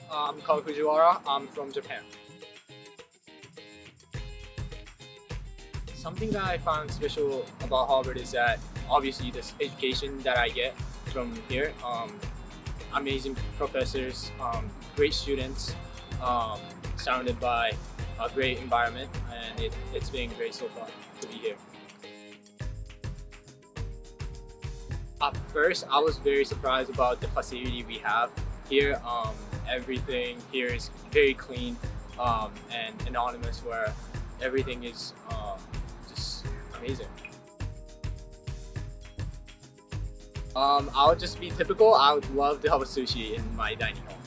I'm called Fujiwara. I'm from Japan. Something that I found special about Harvard is that obviously this education that I get from here, amazing professors, great students, surrounded by a great environment, and it's been great so far to be here. At first, I was very surprised about the facility we have here. Everything here is very clean and anonymous, where everything is just amazing. I would just be typical. I would love to have a sushi in my dining hall.